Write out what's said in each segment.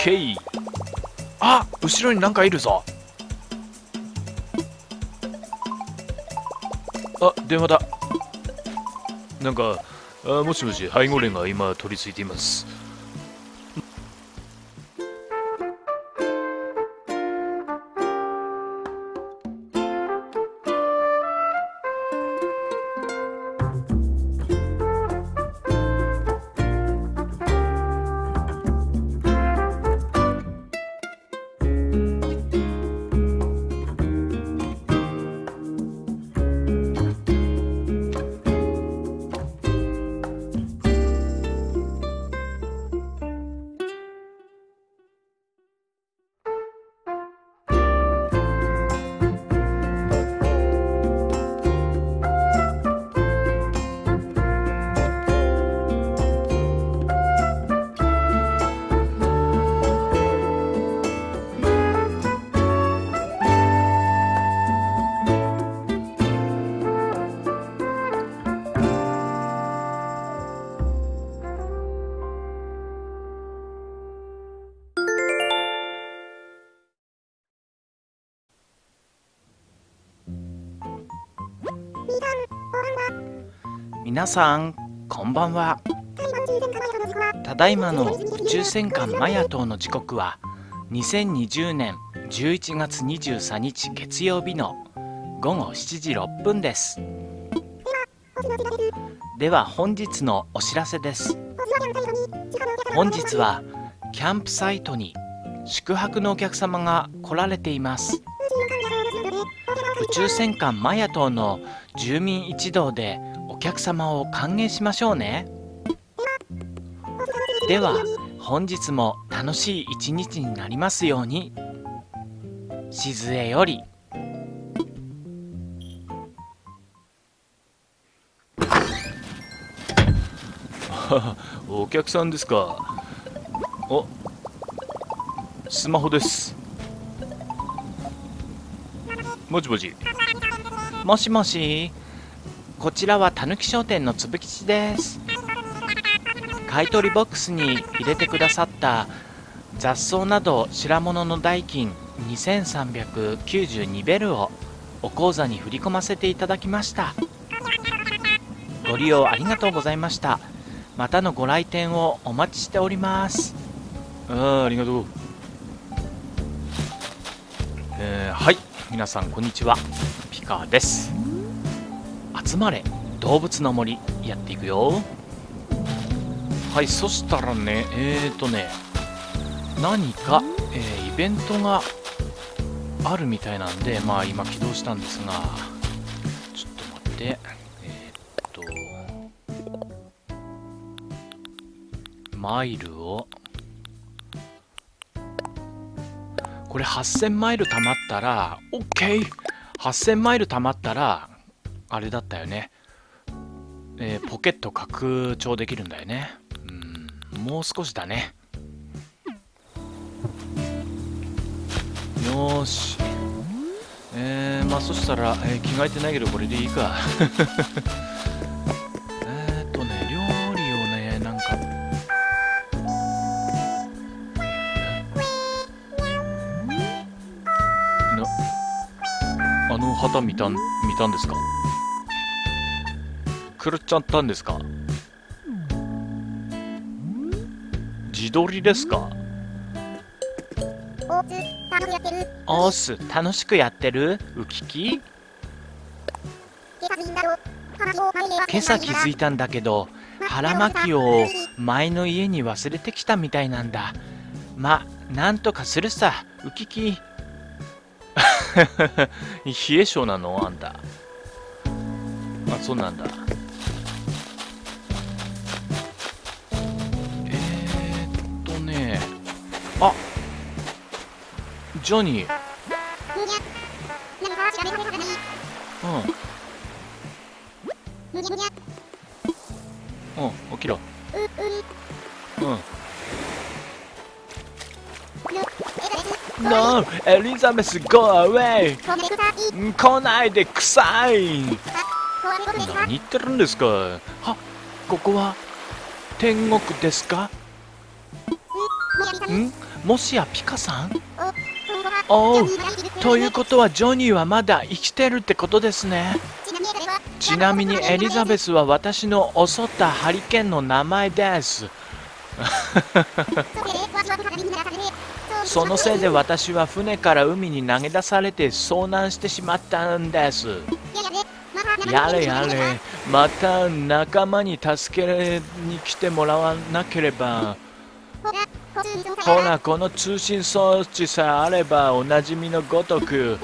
ケー。あ、後ろになんかいるぞ。あ、電話だ。なんか、もしもし、背後霊が今取り付いています。皆さん、こんばんは。ただいまの宇宙戦艦マヤ島の時刻は2020年11月23日月曜日の午後7時6分です。では本日のお知らせです。本日はキャンプサイトに宿泊のお客様が来られています。宇宙戦艦マヤ島の住民一同でお客様を歓迎しましょうね。では本日も楽しい一日になりますように。静江より。お客さんですか。お、スマホです。もしもし。もしもし。こちらはたぬき商店のつぶきちです。買取ボックスに入れてくださった雑草など白物の代金2392ベルをお口座に振り込ませていただきました。ご利用ありがとうございました。またのご来店をお待ちしております。ありがとう。はい、皆さんこんにちは。ピカーです。集まれ動物の森やっていくよ。はい、そしたらね、何か、イベントがあるみたいなんで、まあ今起動したんですが、ちょっと待って、マイルを、これ8000マイル貯まったら、OK！ 8000マイル貯まったら、あれだったよね。ポケット拡張できるんだよね。もう少しだね。よーし。まあそしたら、着替えてないけどこれでいいか。料理をね、なんか。あの旗見たんですか？狂っちゃったんですか？自撮りですか？オース楽しくやってる？ウキキ？今朝気づいたんだけど腹巻きを前の家に忘れてきたみたいなんだ。ま、なんとかするさ、ウキキ。冷え性なのあんた。あ、そうなんだ。あ、ジョニー。起きろ。No! エリザベス Go away! 来ないで臭い。何言ってるんですか。は、ここは天国ですか？ もしやピカさん？おう、ということはジョニーはまだ生きてるってことですね。ちなみにエリザベスは私の襲ったハリケーンの名前です。そのせいで私は船から海に投げ出されて遭難してしまったんです。やれやれ、また仲間に助けに来てもらわなければ。ほら、この通信装置さえあればおなじみのごとく。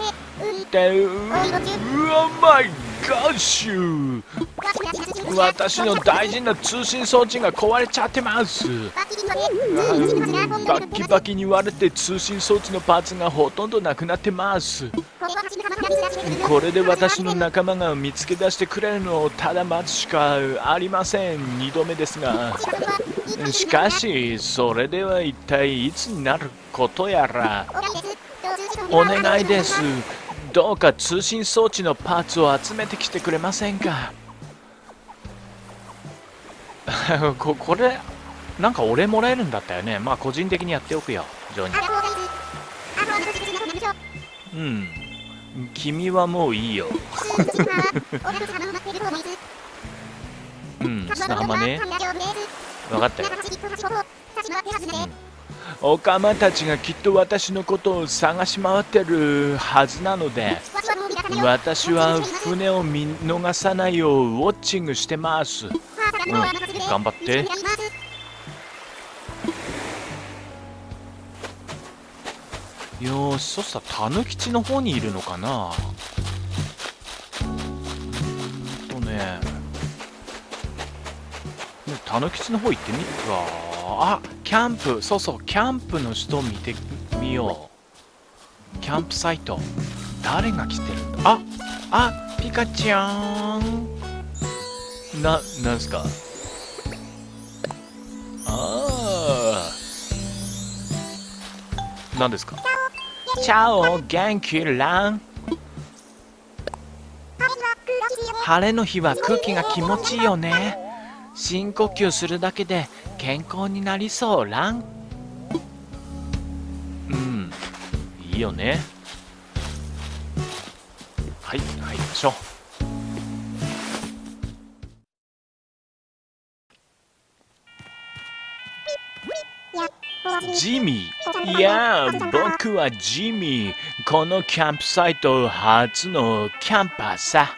マイガッシュ、私の大事な通信装置が壊れちゃってます。バッキバキに割れて通信装置のパーツがほとんどなくなってます。これで私の仲間が見つけ出してくれるのをただ待つしかありません。2度目ですが、しかしそれでは一体いつになることやら。お願いです、どうか通信装置のパーツを集めてきてくれませんか。これなんか俺もらえるんだったよね。まあ個人的にやっておくよ、ジョニー。うん、君はもういいよ。うん、砂浜ね。分かったよ。オカマたちがきっと私のことを探し回ってるはずなので、私は船を見逃さないようウォッチングしてます。うん、頑張って。よーし、そしたらタヌキチの方にいるのかな。タヌキチの方行ってみるか。あ、キャンプ、そうそう、キャンプの人見てみよう。キャンプサイト、誰が来てる？あ、ピカちゃん。なんすか？なんですか？チャオ、元気ラン。晴れの日は空気が気持ちいいよね。深呼吸するだけで健康になりそうラン。うん、いいよね。はい、入りましょう。ジミー、いやー、僕はジミー。このキャンプサイト初のキャンパーさ。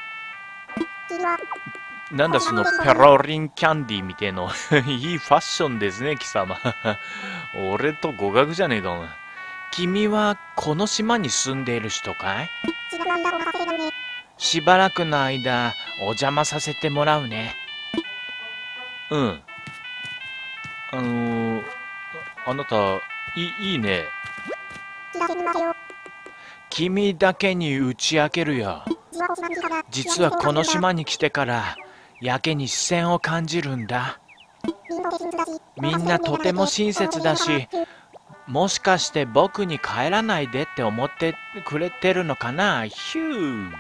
なんだそのペロリンキャンディーみたいの。いいファッションですね、貴様。俺と互角じゃねえか、お前。君はこの島に住んでいる人かい？しばらくの間お邪魔させてもらうね。うん。あなたいいね。君だけに打ち明けるよ。実はこの島に来てからやけに視線を感じるんだ。みんなとても親切だし、もしかして僕に帰らないでって思ってくれてるのかな。ヒュー。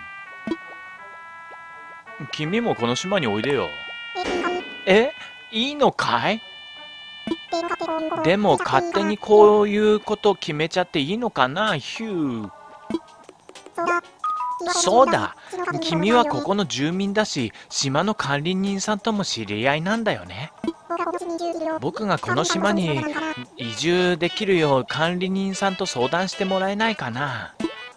君もこの島においでよ。いいのかい？でも勝手にこういうこと決めちゃっていいのかな。ヒュー。そうだ、君はここの住民だし、島の管理人さんとも知り合いなんだよね。僕がこの島に移住できるよう管理人さんと相談してもらえないかな。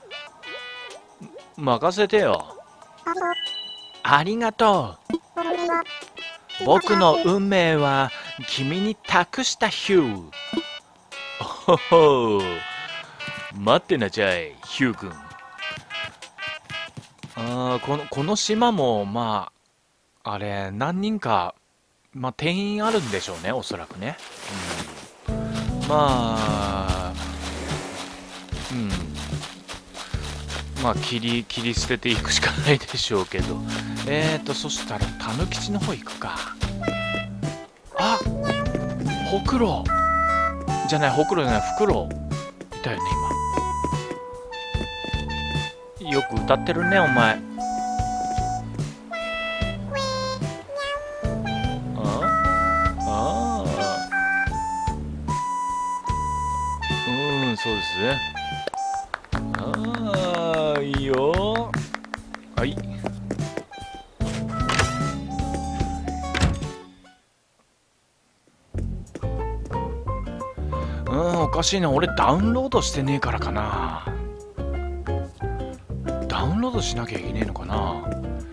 任せてよ。ありがとう。僕の運命は君に託したヒュー。ほほ、待ってなさい、ヒュー君。この島もまああれ何人か、まあ定員あるんでしょうね、おそらくね。まあまあ切り捨てていくしかないでしょうけど。そしたらたぬきちの方行くか。あ、ほくろじゃない、ほくろじゃない、フクロウいたよね今。よく歌ってるね、お前。 ああ、いいよ。はい。おかしいな。俺ダウンロードしてねえからかな。ダウンロードしなきゃいけねえのかな。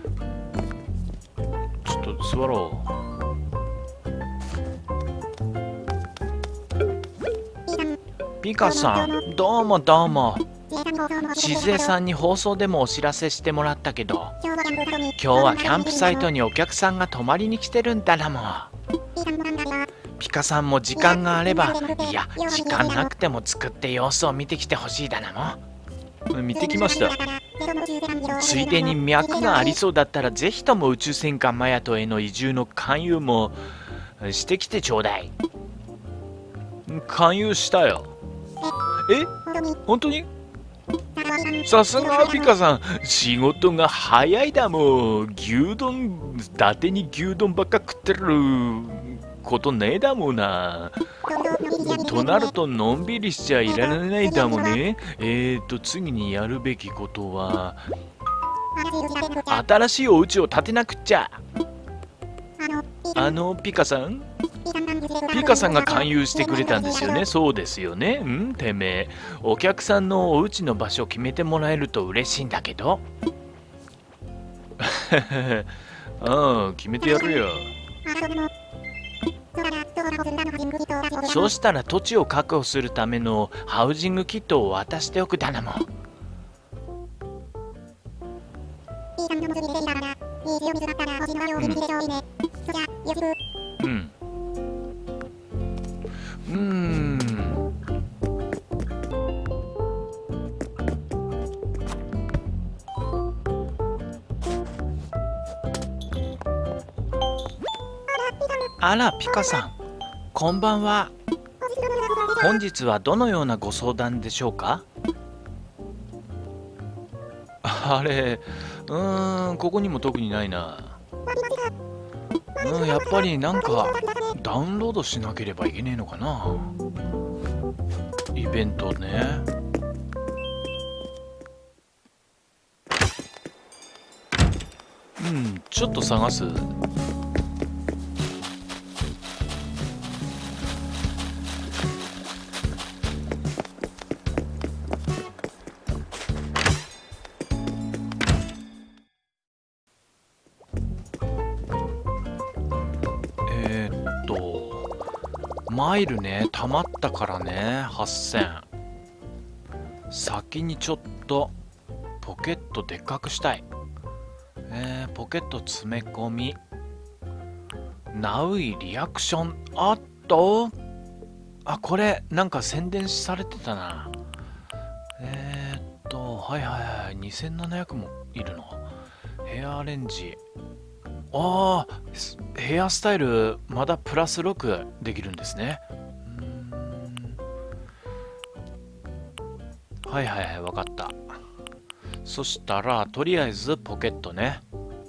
ちょっと座ろう。ピカさん、どうもどうも。しずえさんに放送でもお知らせしてもらったけど、今日はキャンプサイトにお客さんが泊まりに来てるんだなもん。ピカさんも時間があれば、いや時間なくても作って様子を見てきてほしいだなもん。見てきました。ついでに脈がありそうだったら、ぜひとも宇宙戦艦マヤトへの移住の勧誘もしてきてちょうだい。勧誘したよ。え、本当に？さすがピカさん、仕事が早いだもん。牛丼、伊達に牛丼ばっか食ってることねえだもんな。となるとのんびりしちゃいられないだもんね。次にやるべきことは、新しいお家を建てなくっちゃ。ピカさん？ピカさんが勧誘してくれたんですよね。そうですよね。てめえ、お客さんのお家の場所を決めてもらえると嬉しいんだけど。決めてやるよ。そうしたら土地を確保するためのハウジングキットを渡しておくだなもん。あら、ピカさん、こんばんは。本日はどのようなご相談でしょうか？あれ、ここにも特にないな。やっぱりなんかダウンロードしなければいけねえのかな。イベントね。ちょっと探す。マイルね、溜まったからね、8000。先にちょっとポケットでっかくしたい。ポケット詰め込み。ナウイリアクション。これなんか宣伝されてたな。はいはいはい、2700もいるの。ヘアアレンジ。ヘアスタイルまだプラス6できるんですね。はいはいはい、わかった。そしたらとりあえずポケットね。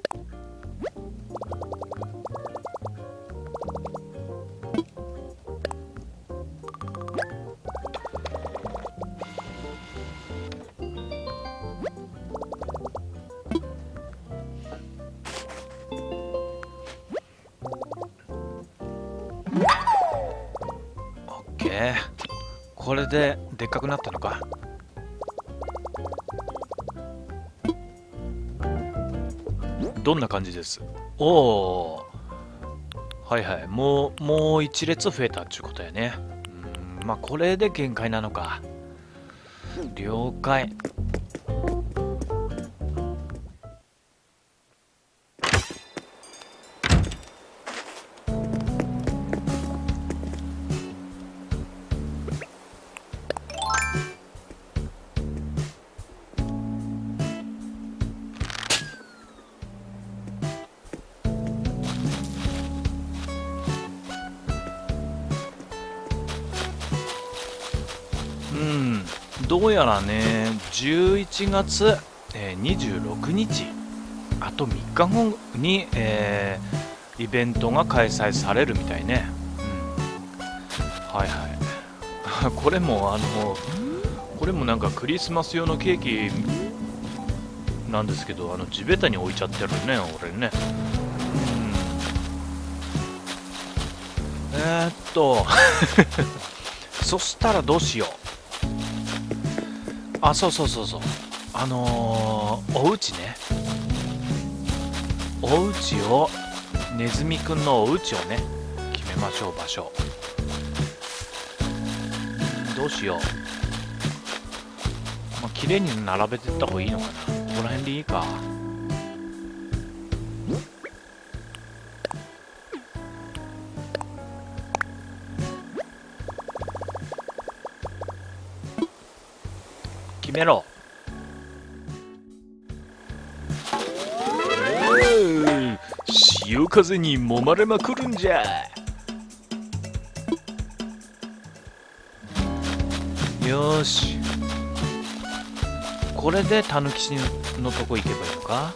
これででっかくなったのか。どんな感じです？はいはい、もう1列増えたっていうことやね。まあこれで限界なのか。了解。どうやらね、11月、26日、あと3日後に、イベントが開催されるみたいね。はいはい。これもこれもなんかクリスマス用のケーキなんですけど、地べたに置いちゃってるね、俺ね。そしたらどうしよう。あ、そうそうそうそう。お家ね。お家を、ネズミくんのお家をね、決めましょう、場所。どうしよう。まあ、綺麗に並べてった方がいいのかな。ここら辺でいいか。決めろ。潮風に揉まれまくるんじゃ。よし、これでたぬきのとこ行けばいいのか。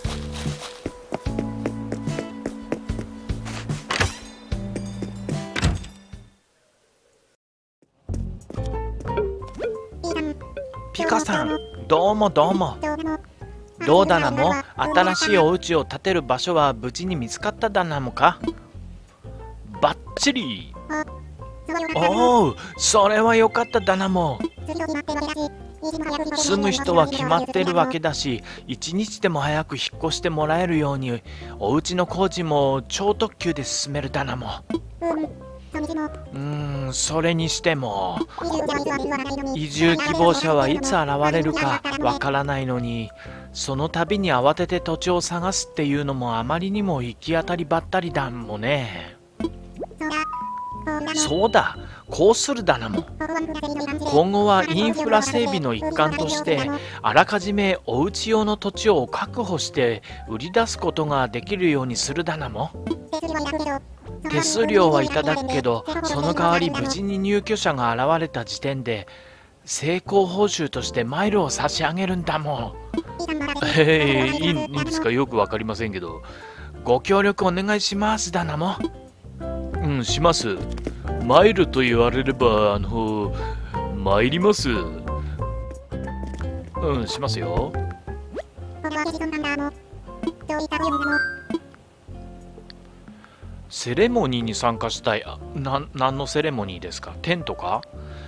ピカさん、どうもどうも。どうだなも、新しいお家を建てる場所は無事に見つかっただなもか。バッチリ。おお、それはよかっただなも。住む人は決まってるわけだし、一日でも早く引っ越してもらえるように、お家の工事も超特急で進めるだなも。それにしても移住希望者はいつ現れるかわからないのに、その度に慌てて土地を探すっていうのもあまりにも行き当たりばったりだもんね。そうだ、こうするだなも。今後はインフラ整備の一環としてあらかじめお家用の土地を確保して売り出すことができるようにするだなも。手数料はいただくけど、その代わり無事に入居者が現れた時点で成功報酬としてマイルを差し上げるんだもん。いいんですか、よくわかりませんけど。ご協力お願いしますだなも。します。マイルと言われれば参ります。しますよ。セレモニーに参加したい。何のセレモニーですか。テントか。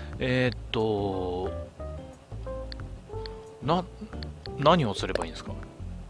何をすればいいんですか。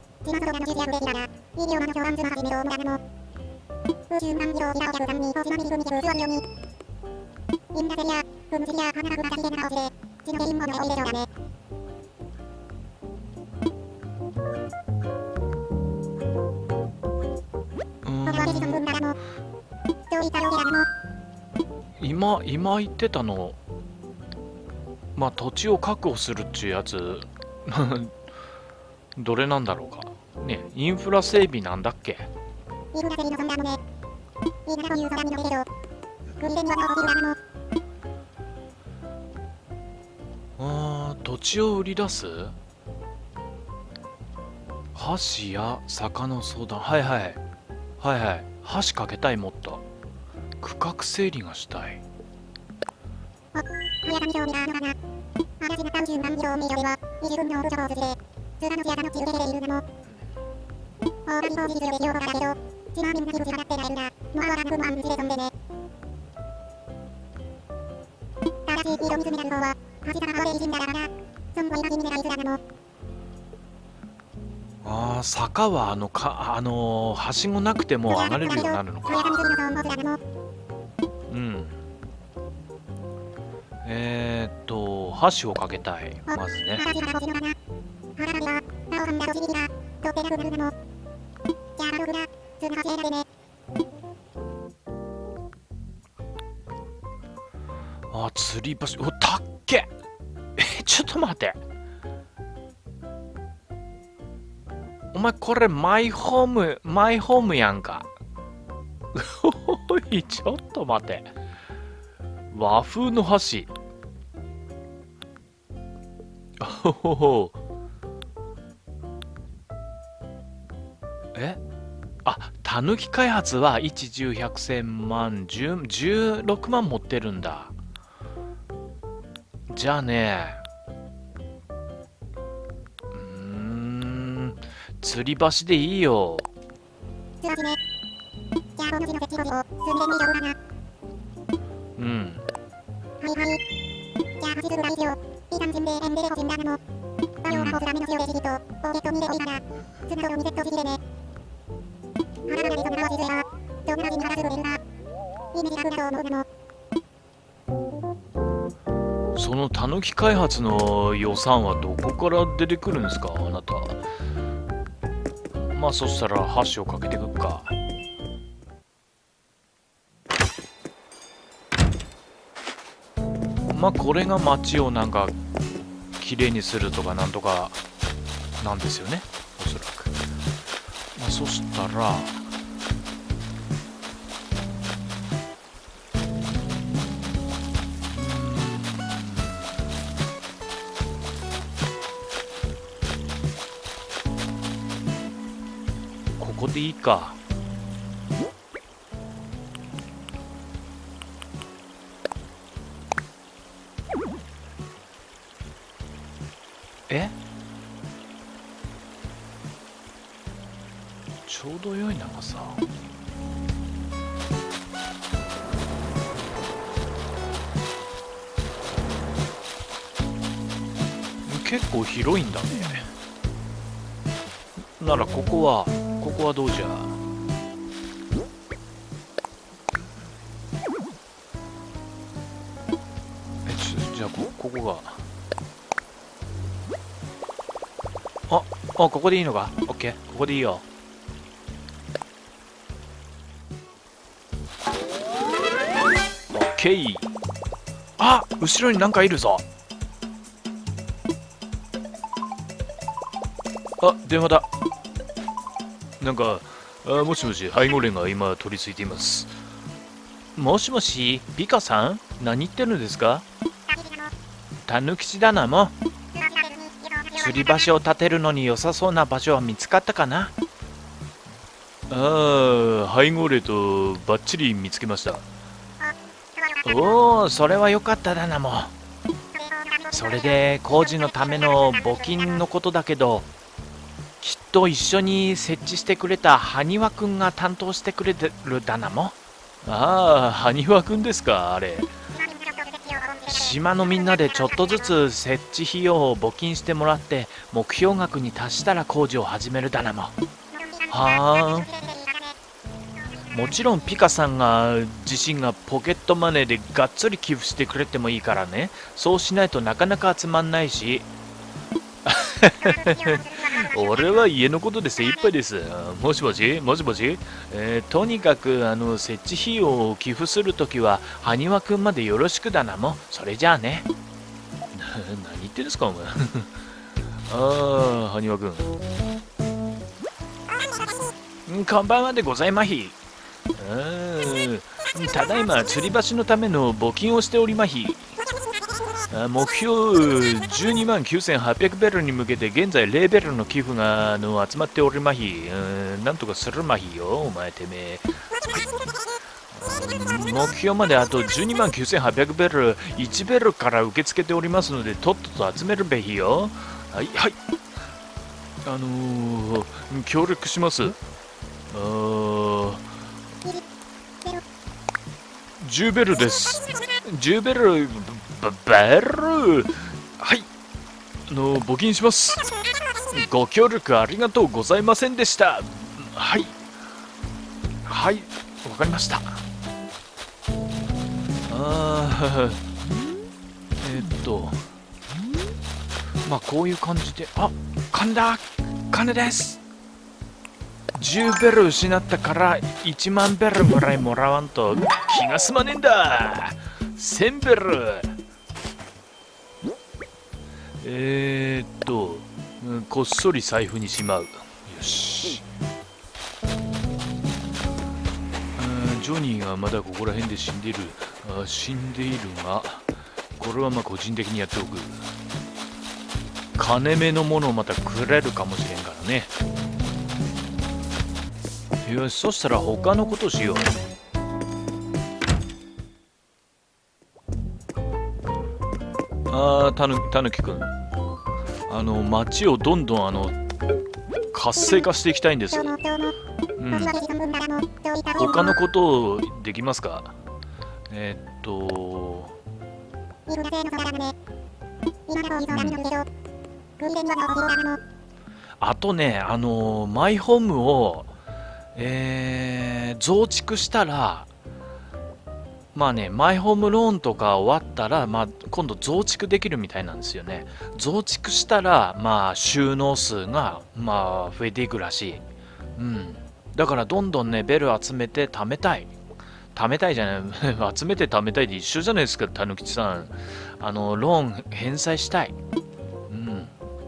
今言ってたの、まあ土地を確保するっちゅうやつどれなんだろうかね。インフラ整備なんだっけ。土地を売り出す。箸や坂の相談。はいはいはいはい。箸かけたい。もっと区画整理がしたい。坂ははしごなくても上がれるようになるのか。箸をかけたい。まずね。吊り橋。たっけ。ちょっと待って。お前これマイホームやんか。おい、ちょっと待て。和風の箸。たぬき開発は1、10、100、1000万、16万持ってるんだ。じゃあね、 吊り橋でいいよ。うん。そのたぬき開発の予算はどこから出てくるんですか、あなた。まあそしたら箸をかけていくか。まあこれが街をなんかきれいにするとかなんとかなんですよね、おそらく。まあそしたらここでいいか。ちょうど良い長さ。結構広いんだね。ならここはどうじゃ。じゃあここがここでいいのか。オッケー、ここでいいよ。オッケー。あ、後ろになんかいるぞ。あ、電話だ。なんか、もしもし、背後霊が今取り付いています。もしもし、ピカさん、何言ってるんですか？たぬきちだなも。吊り橋を建てるのに良さそうな場所は見つかったかな？背後霊とバッチリ見つけました。おお、それは良かっただなも。それで工事のための募金のことだけど、きっと一緒に設置してくれた埴輪くんが担当してくれてるだなも。ああ、埴輪くんですか、あれ。島のみんなでちょっとずつ設置費用を募金してもらって目標額に達したら工事を始めるだなも。はあ。もちろんピカさんが自身がポケットマネーでがっつり寄付してくれてもいいからね。そうしないとなかなか集まんないし。俺は家のことで精一杯です。もしもしもしもし、とにかく設置費用を寄付するときは埴輪くんまでよろしくだなも。それじゃあね。何言ってるんですかお前。ああ、埴輪くん。こんばんはでございまひ。ただいま吊り橋のための募金をしておりまひ。目標12万9800ベルに向けて現在0ベルの寄付が集まっておりまひ。なんとかするまひよ、お前てめえ。目標まであと12万9800ベル、1ベルから受け付けておりますので、とっとと集めるべひよ。はい、はい。協力します。10ベルです。10ベル、ベル。はい。募金します。ご協力ありがとうございませんでした。はい。はい、わかりました。まあこういう感じで、あ、金だ。金です。10ベル失ったから1万ベルぐらいもらわんと気が済まねえんだ。1000ベル。こっそり財布にしまう。よし。ジョニーがまだここら辺で死んでいる。死んでいるが、これはまあ個人的にやっておく。金目のものをまたくれるかもしれんからね。よし、そしたら他のことしよう。たぬきくん。街をどんどん活性化していきたいんです。うん。他のことできますか？あとね、マイホームを、増築したら、まあね、マイホームローンとか終わったら、まあ、今度増築できるみたいなんですよね。増築したら、まあ、収納数が、まあ、増えていくらしい。うん。だから、どんどんね、ベル集めて貯めたい。貯めたいじゃない集めて貯めたいで一緒じゃないですか、たぬきちさん。ローン返済したい。うん。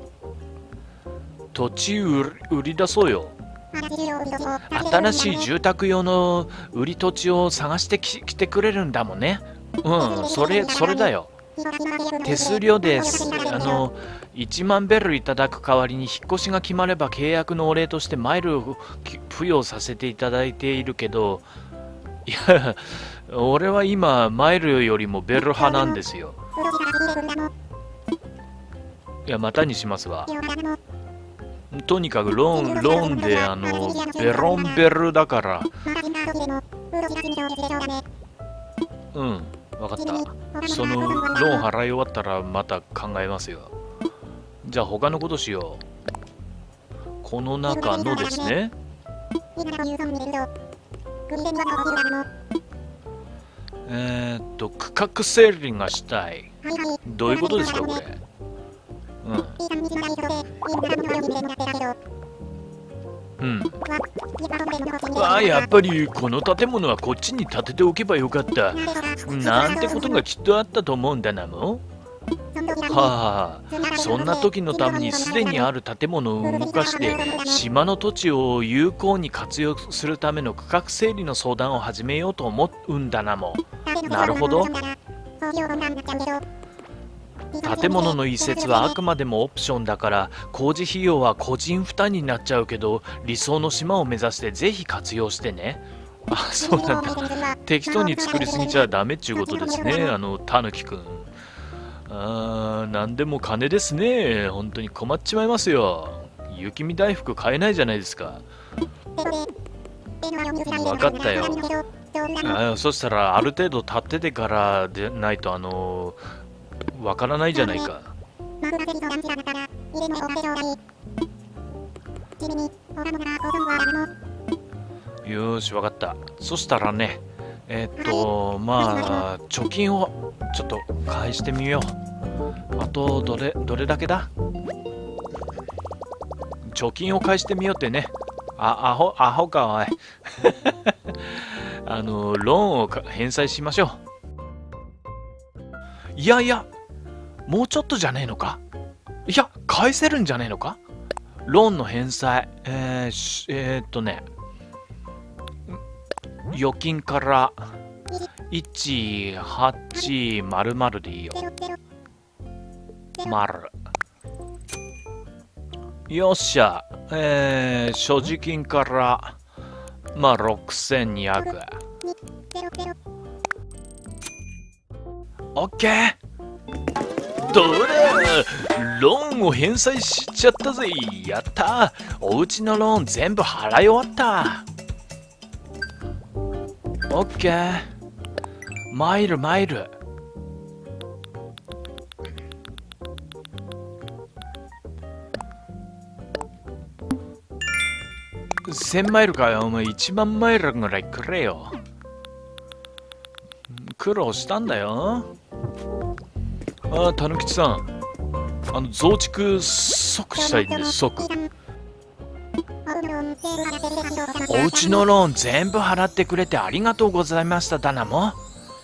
土地売り出そうよ。新しい住宅用の売り土地を探してきてくれるんだもんね。うん、それだよ。手数料です。1万ベルいただく代わりに引っ越しが決まれば契約のお礼としてマイルを付与させていただいているけど、いや、俺は今マイルよりもベル派なんですよ。いや、またにしますわ。とにかくローンでベロンベルだから。うん、わかった。そのローン払い終わったらまた考えますよ。じゃあ他のことしよう。この中のですね。区画整理がしたい。どういうことですかこれ。うん。やっぱりこの建物はこっちに建てておけばよかった。なんてことがきっとあったと思うんだなも。はあ、そんな時のためにすでにある建物を動かして島の土地を有効に活用するための区画整理の相談を始めようと思うんだなも。なるほど。建物の移設はあくまでもオプションだから工事費用は個人負担になっちゃうけど、理想の島を目指してぜひ活用してね。あ、そうなんだ。適当に作りすぎちゃダメっちゅうことですね、たぬきくん。なんでも金ですね。本当に困っちまいますよ。雪見大福買えないじゃないですか。分かったよ。そしたらある程度経っててからでないとわからないじゃないか。よーし、わかった。そしたらね、まあ、貯金をちょっと返してみよう。あと、どれだけだ？貯金を返してみようってね。アホか、おい。ローンを返済しましょう。いや、もうちょっとじゃねえのか？いや、返せるんじゃねえのか？ローンの返済。預金から1800でいいよ。丸。よっしゃ。所持金からまあ6200。オッケー。どれ、ローンを返済しちゃったぜ。やった。おうちのローン全部払い終わった。オッケー。マイル。1000マイルかよ。お前1万マイルぐらいくれよ。苦労したんだよ。たぬきちさん。増築即したいんです、即。おうちのローン全部払ってくれてありがとうございましただなも。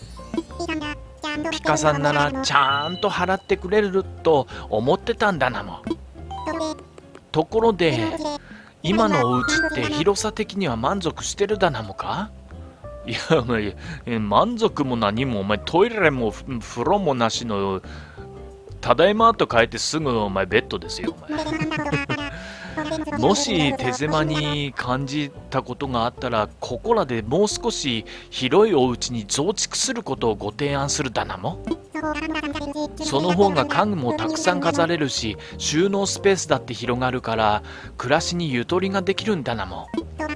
ピカさんならちゃんと払ってくれると思ってたんだなも。ところで今のお家って広さ的には満足してるだなもか？いや、お前満足も何も、お前トイレも風呂もなしのただいまと書いてすぐお前ベッドですよお前。もし手狭に感じたことがあったらここらでもう少し広いお家に増築することをご提案するだなも。 その方が家具もたくさん飾れるし、収納スペースだって広がるから暮らしにゆとりができるんだなもん。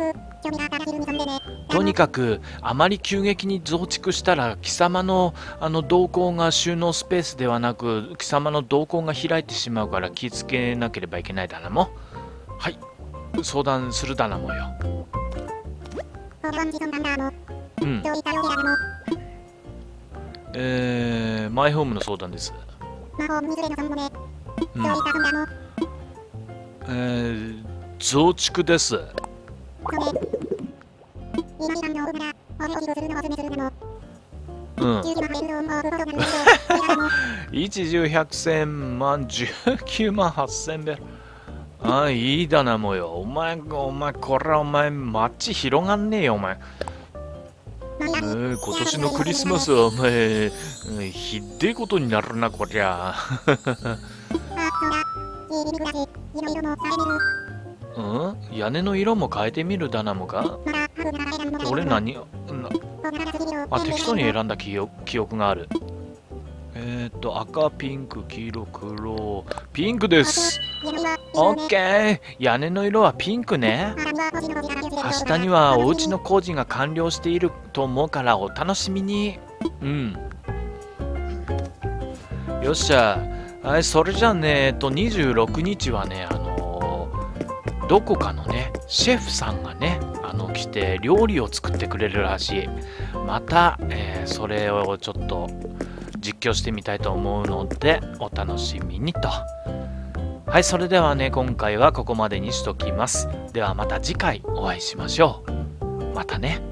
とにかくあまり急激に増築したら貴様の瞳孔が収納スペースではなく貴様の瞳孔が開いてしまうから気をつけなければいけないだなも。はい、相談するだなもよ。うん。マイホームの相談です。うん。増築です。うん。一十百千万19万8000ベル。ああ、いいだなもよ。お前、これはお前、街広がんねえよ、お前。今年のクリスマスはお前、ひでえことになるな、こりゃ。うん、屋根の色も変えてみるだなもか。俺何適当に選んだ記憶がある。赤、ピンク、黄色、黒、ピンクです。オッケー。屋根の色はピンクね。明日にはお家の工事が完了していると思うからお楽しみに。うん。よっしゃ。はい、それじゃあね、26日はね、どこかのね、シェフさんがね、来て料理を作ってくれるらしい。また、それをちょっと実況してみたいと思うので、お楽しみにと。はい、それではね、今回はここまでにしときます。ではまた次回お会いしましょう。またね。